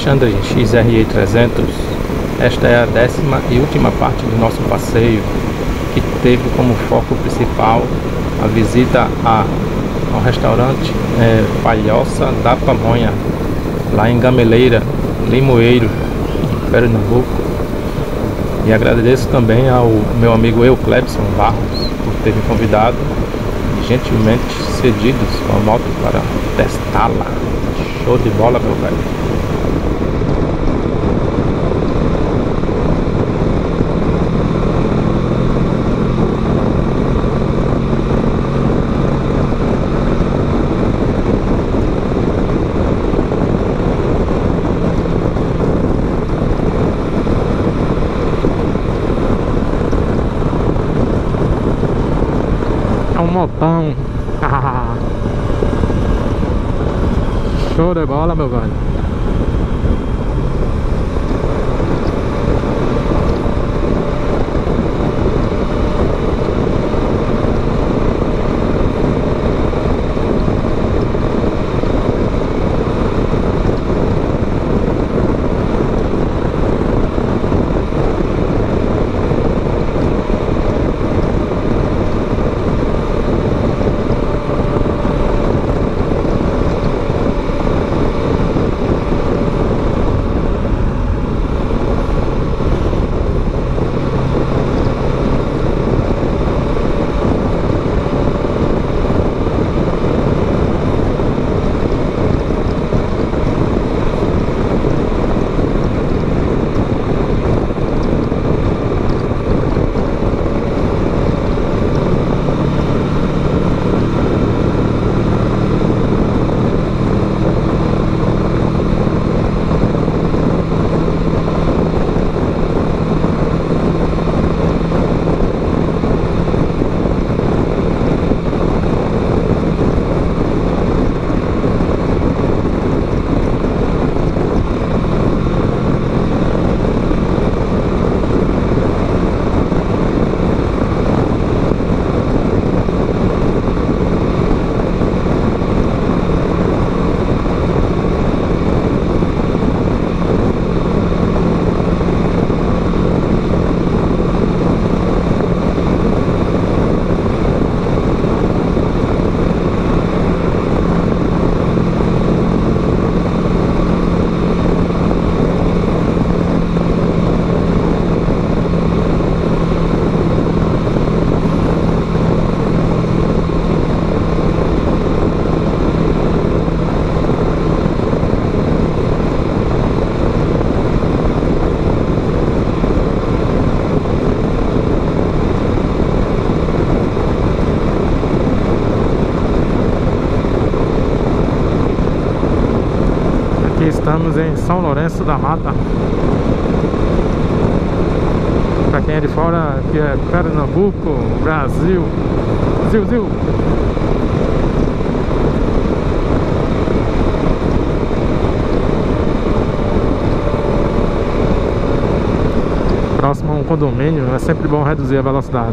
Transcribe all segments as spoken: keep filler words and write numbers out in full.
Alexandre X R E trezentos. Esta é a décima e última parte do nosso passeio, que teve como foco principal a visita a, ao restaurante é, Palhoça da Pamonha, lá em Gameleira, Limoeiro, Pernambuco. E agradeço também ao meu amigo Euclebson Barros por ter me convidado e gentilmente cedido sua moto para testá-la. Show de bola, meu velho. Motão. Show de bola, meu velho. Estamos em São Lourenço da Mata. Pra quem é de fora, que é Pernambuco, Brasil. Zil, zil. Próximo a um condomínio, é sempre bom reduzir a velocidade.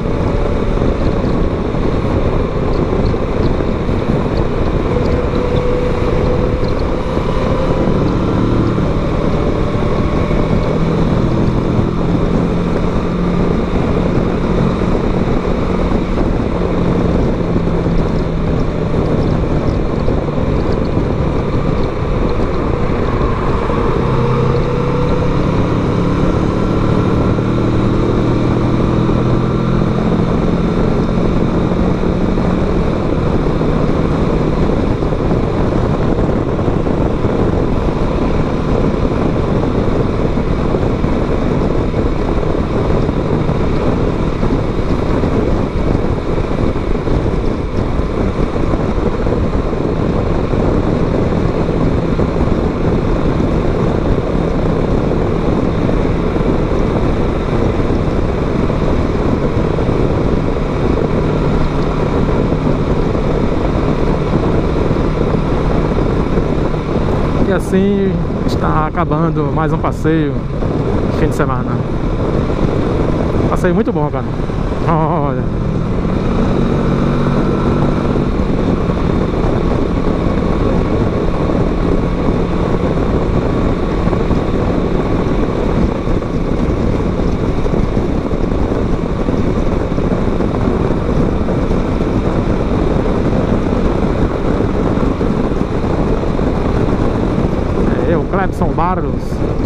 E assim está acabando mais um passeio de fim de semana. Passeio muito bom, cara. Olha.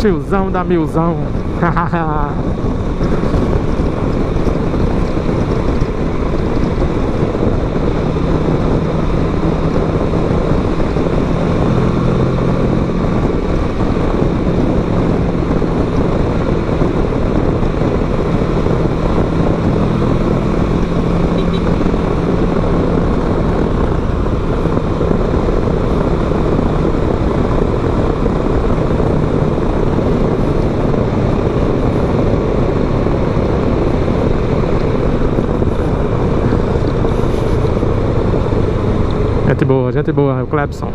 Tiozão da milzão. Gente boa, gente boa, Euclebson.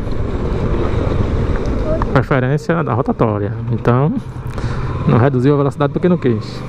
Preferência da rotatória. Então, não reduziu a velocidade porque não quis.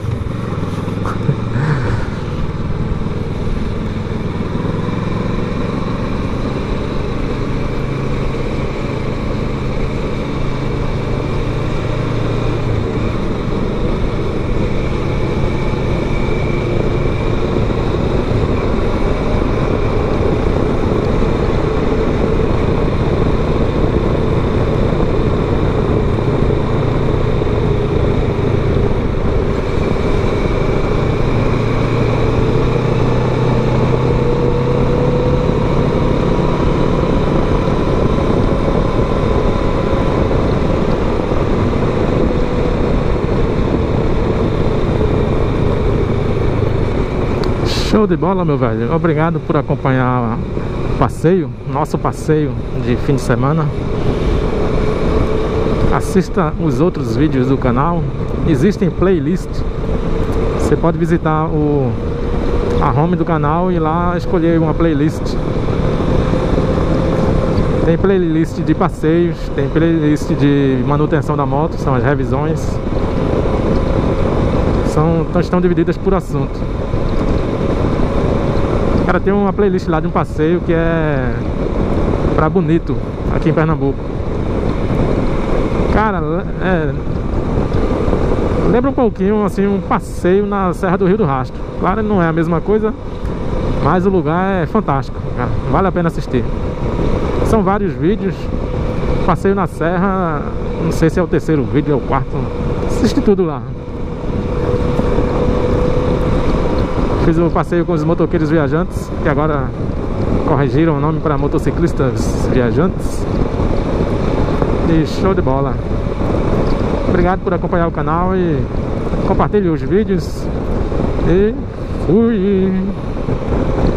Show de bola, meu velho. Obrigado por acompanhar o passeio, nosso passeio de fim de semana. Assista os outros vídeos do canal. Existem playlists. Você pode visitar o, a home do canal e lá escolher uma playlist. Tem playlist de passeios, tem playlist de manutenção da moto, são as revisões. São, estão divididas por assunto. Cara, tem uma playlist lá de um passeio que é pra Bonito, aqui em Pernambuco. Cara, é, lembra um pouquinho assim um passeio na Serra do Rio do Rastro. Claro, não é a mesma coisa, mas o lugar é fantástico, cara. Vale a pena assistir. São vários vídeos. Passeio na Serra, não sei se é o terceiro vídeo ou o quarto. Assiste tudo lá. Fiz o passeio com os motoqueiros viajantes, que agora corrigiram o nome para motociclistas viajantes. E show de bola. Obrigado por acompanhar o canal e compartilhe os vídeos. E fui!